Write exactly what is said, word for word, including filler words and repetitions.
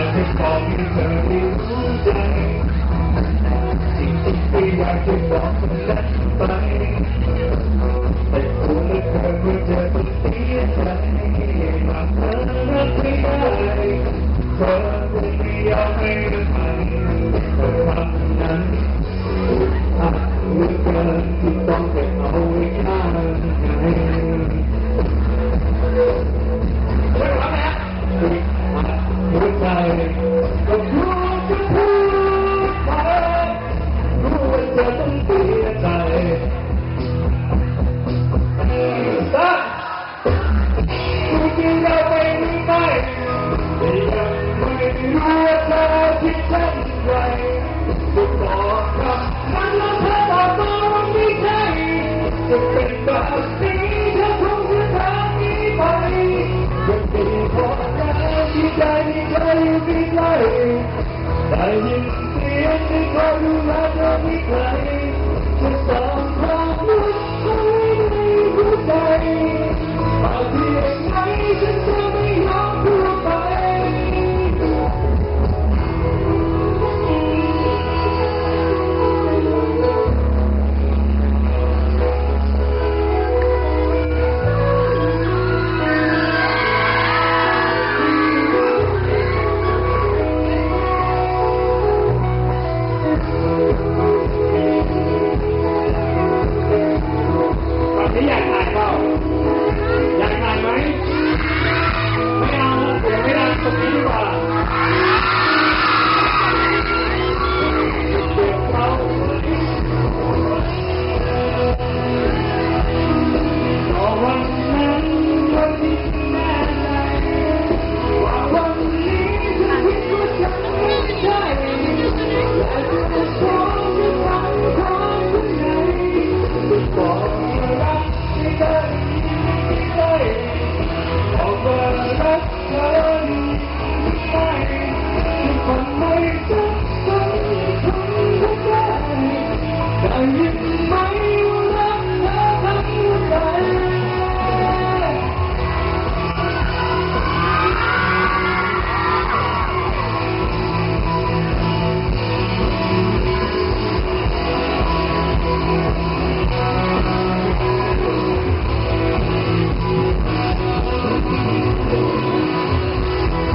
ากจะบอกให้เธอได้รู้ใจสิ่งที่อยากจะบอกมันนั้นไปแต่ตัวและเธอเมื่อเธอต้องเสียใจหากเธอรักไม่ได้เธอคงไม่ยอมให้อภัยแต่คำนั้นอาจเหลือเกินที่ต้องเก็บเอาไว้ข้างในไม่ไหวแล้วหัวใจก็รู้จะพูดไปรู้ว่าจะต้องเสียใจแต่รู้จริงเราไปหรือไม่แต่ยังไม่รู้ว่าเธอคิดเช่นไรจะบอกคำนั้นแล้วเธอบอกว่าไม่ใช่จะเป็นแบบนี้เธอคงจะทำนี้ไปยังดีพอแล้วที่ใจที่เธออยู่ใกล้ได้ยินเสียงที่คอยดูแลเธอไม่ไกลจะสอง